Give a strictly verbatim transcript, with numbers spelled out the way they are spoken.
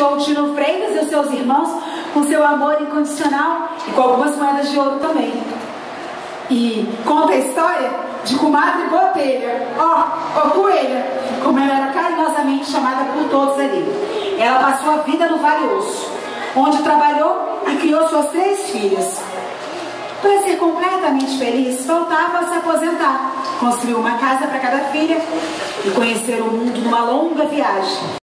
presenteou o Tino Freitas e os seus irmãos com seu amor incondicional e com algumas moedas de ouro também. E conta a história de comadre Botelha, ó, ó, Coelha, como ela era carinhosamente chamada por todos ali. Ela passou a vida no Vale Osso, onde trabalhou e criou suas três filhas. Para ser completamente feliz, faltava se aposentar, construir uma casa para cada filha e conhecer o mundo numa longa viagem.